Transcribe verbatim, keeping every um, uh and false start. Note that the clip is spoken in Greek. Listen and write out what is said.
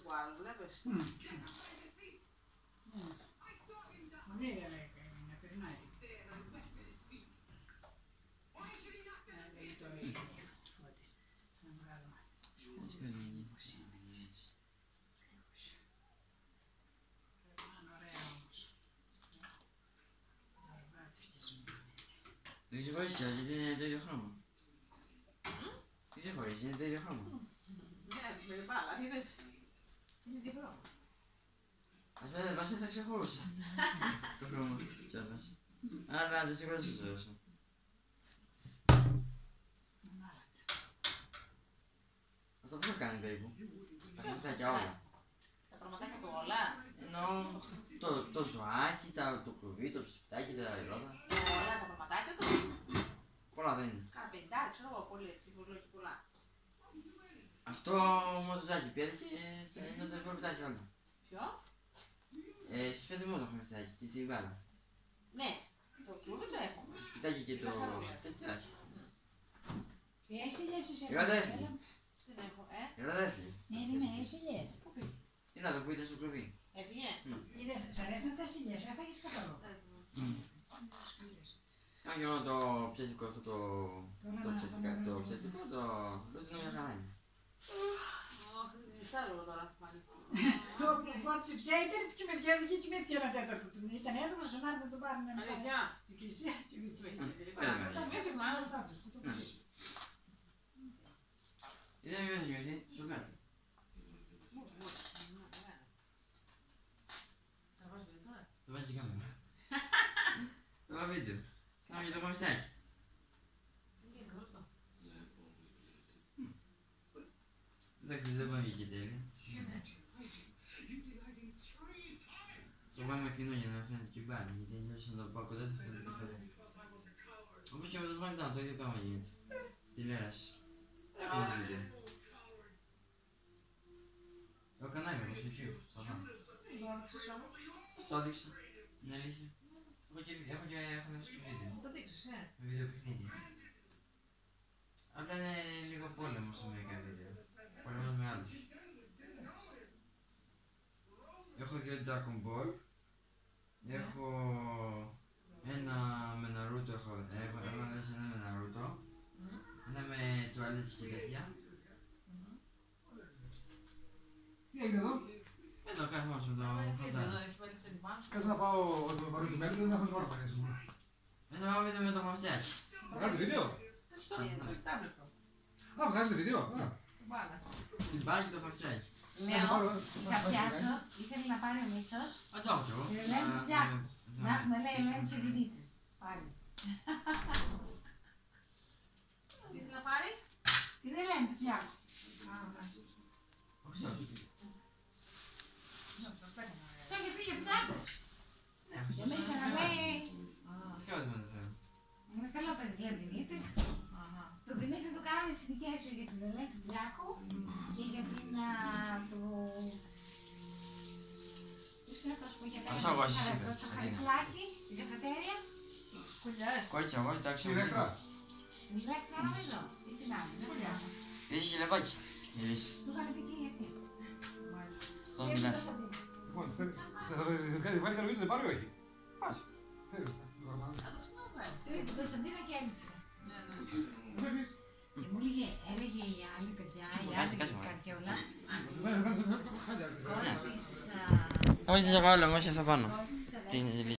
που άλλο, βλέπεις. Πολύ ωραία να περνάει. Το ίδιο. Να βγάλουμε. Δεν ξεχωρίσεις κιόλας γιατί είναι το ίδιο χρώμα. Δεν ξεχωρίσεις, είναι το ίδιο χρώμα. Ναι, με μπάλα, είδες. Είναι διπλό. Ας δεν θα ξεχώρισα το χρώμα κιόλας. Άρα δεν ξεχωρίσεις το όσο. Αυτό πώς το κάνει περίπου. Τα χρωματάκια όλα. Τα πραγματάκια του όλα. Εννοώ το, το ζωάκι, τα, το κλουβί, το ψηφιτάκι, τα υλώτα. Όλα τα πραγματάκια του. Πολλά δεν είναι. Κάνα πεντάρι, ξέρω εγώ, πολύ έτσι, πολλά. Αυτό μόνο το ζάκι πήρε και είναι τα υπόλοιπα όλα. Ποιο? Ε, στις πέντε μόνο το χαμιστάκι και τη μπάλα. Ναι, το κλουβί το έχω. Το σπιτάκι και το τετράκι. Έχεις ηλιές εσύ. Εγώ δεν έφυγε. Δεν έχω, ε. Εγώ δεν έφυγε. Ναι, ναι, ναι, έχεις ηλιές. Πού πήγε. Τι να το που ήταν στο κλουβί. Έφυγε. Είδες, σ' αρέσαν τα ηλιές, έφαγες καθόλου. Κάνω και εγώ το ψεύτικο αυτό το... το ψεύτικο, το ψεύτικο, το... το είναι μια χαρά είναι. Μισάλογο τώρα, πάλι. Φώτισε ψέιτερ και με διάδικε και με έφτιαξε ένα τέταρτο του. Ήταν έτοιμος ο Νάρη να τον πάρει να μην πάει Αλήθεια. στην εκκλησία και μην φύγει. Πέρα Όταν έφυγε ο άλλος θάτος που το πούσε. Είδα μια σημειωθεί, σου κάνω. Το βάζει και κάμερα. Το βάζει βίντεο. Κάνω και το χαμιστάκι. Εντάξει, δεν πάμε και τέλεια. Το πάμε κοινό για να φαίνεται και μπάνι, γιατί αλλιώς να το πάω κοντά θα φαίνεται και φαίνεται. Όπως και με το Smackdown, το ίδιο πράγμα γίνεται. Τηλεόραση. Φαίνεται βίντεο. Το κανάλι μου, στο YouTube, στο πάνω. Το έδειξα, είναι αλήθεια. Έχω και έχω και έχω δει και βίντεο. Το δείξεις, ε. Με βίντεο παιχνίδι. Απλά είναι λίγο πόλεμο σε μερικά βίντεο. Πόλεμος με άλλους. Έχω δύο Dragon Ball. Έχω ένα με Naruto, έχω, έχω, έχω ένα με Naruto. Ένα με τουαλέτες και τέτοια. Τι έγινε εδώ? Εδώ καθόμαστε με το φωτάρι. Κάτσε να πάω όταν με πάρω την πέμπτη, δεν έχω την ώρα πανέσει μου. Μέσα να πάω βίντεο με το χαμαστιάκι. Βγάζετε βίντεο? Α, βγάζετε βίντεο? Την μπάλα και το χαμαστιάκι. Λέω, είχα πιάτσο, ήθελε να πάρει ο Μίτσος. Α, το έχω κι εγώ. Και λέει, πιάκο. Να έχουμε λέει Ελένη και Δημήτρη. Πάλι. Τι ήθελε να πάρει? Την Ελένη του πιάκο. Όχι αυτό. Το είχε φύγει ο πιάκος. Και εμείς να λέει, Και ό,τι με το θέλω. είναι καλό παιδί, λέει ο Δημήτρης. Το Δημήτρη του κάνανε συνοικίες για την Ελένη του πιάκου και για την του... Ποιος είναι αυτός που είχε κάνει Αυτό εγώ εσείς είπε. το χαρικλάκι, στην καφετέρια. Κουλιάρες. Κορίτσια, εγώ εντάξει. Η Δέκτρα. Την Δέκτρα νομίζω, ή την άλλη, δεν ξέρω. Είσαι χιλεπάκι. Η Λύση. Του είχαν πει και αυτή. Τον μιλάς. Λοιπόν, θέλεις, θα βγάλει καλό βίντεο, δεν πάρει ή όχι? Όχι. Θέλεις. Θα το ξαναβάλει. Πήρε την Κωνσταντίνα και έλειξε. Ναι, ναι. Θέλεις. Και μου έλεγε, έλεγε η άλλη παιδιά, η Κάτσε, άλλη κάτσε, μωρέ. καρδιόλα, Ναι, ναι, ναι, ναι, ναι, ναι. κόρη της... Όχι, δεν σε βγάλω, όμως θα πάνω. κόρη της Τι είναι, Καδέσης,